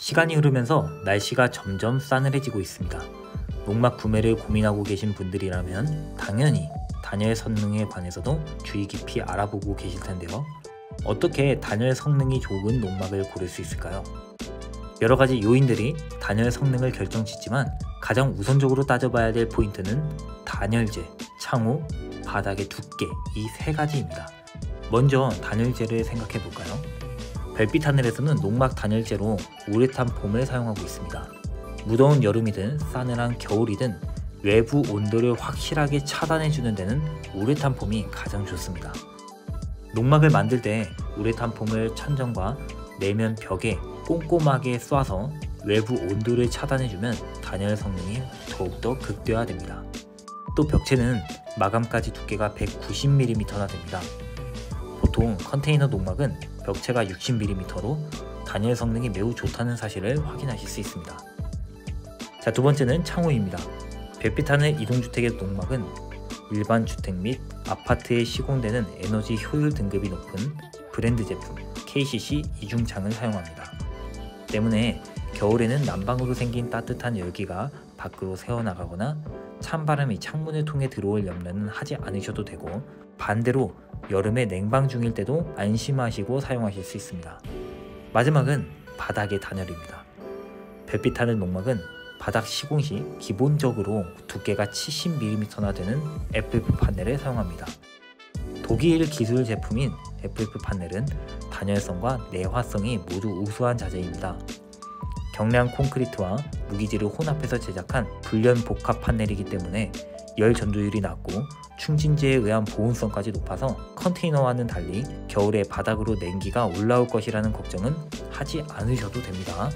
시간이 흐르면서 날씨가 점점 싸늘해지고 있습니다. 농막 구매를 고민하고 계신 분들이라면 당연히 단열 성능에 관해서도 주의 깊이 알아보고 계실 텐데요. 어떻게 단열 성능이 좋은 농막을 고를 수 있을까요? 여러 가지 요인들이 단열 성능을 결정짓지만 가장 우선적으로 따져봐야 될 포인트는 단열재, 창호, 바닥의 두께 이 세 가지입니다. 먼저 단열재를 생각해 볼까요? 별빛 하늘에서는 농막 단열재로 우레탄 폼을 사용하고 있습니다. 무더운 여름이든 싸늘한 겨울이든 외부 온도를 확실하게 차단해주는 데는 우레탄 폼이 가장 좋습니다. 농막을 만들 때 우레탄 폼을 천정과 내면 벽에 꼼꼼하게 쏴서 외부 온도를 차단해주면 단열 성능이 더욱더 극대화됩니다. 또 벽체는 마감까지 두께가 190mm나 됩니다. 보통 컨테이너 농막은 벽체가 60mm로 단열 성능이 매우 좋다는 사실을 확인하실 수 있습니다. 자, 두 번째는 창호입니다. 별빛 하늘 이동주택의 농막은 일반 주택 및 아파트에 시공되는 에너지 효율 등급이 높은 브랜드 제품 KCC 이중창을 사용합니다. 때문에 겨울에는 난방으로 생긴 따뜻한 열기가 밖으로 새어나가거나 찬바람이 창문을 통해 들어올 염려는 하지 않으셔도 되고, 반대로 여름에 냉방 중일 때도 안심하시고 사용하실 수 있습니다. 마지막은 바닥의 단열입니다. 별빛 하늘 농막은 바닥 시공 시 기본적으로 두께가 70mm나 되는 FF 판넬을 사용합니다. 독일 기술 제품인 FF 판넬은 단열성과 내화성이 모두 우수한 자재입니다. 경량 콘크리트와 무기질을 혼합해서 제작한 불련 복합 판넬이기 때문에 열 전도율이 낮고 충진재에 의한 보온성까지 높아서 컨테이너와는 달리 겨울에 바닥으로 냉기가 올라올 것이라는 걱정은 하지 않으셔도 됩니다.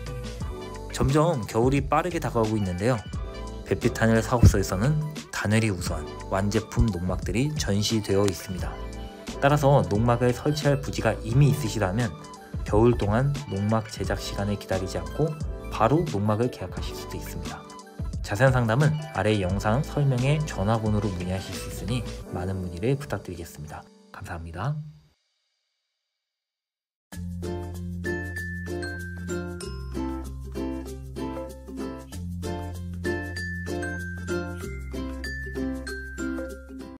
점점 겨울이 빠르게 다가오고 있는데요. 별빛 하늘 사업소에서는 단열이 우수한 완제품 농막들이 전시되어 있습니다. 따라서 농막을 설치할 부지가 이미 있으시다면 겨울 동안 농막 제작 시간을 기다리지 않고 바로 농막을 계약하실 수도 있습니다. 자세한 상담은 아래 영상 설명에 전화번호로 문의하실 수 있으니 많은 문의를 부탁드리겠습니다. 감사합니다.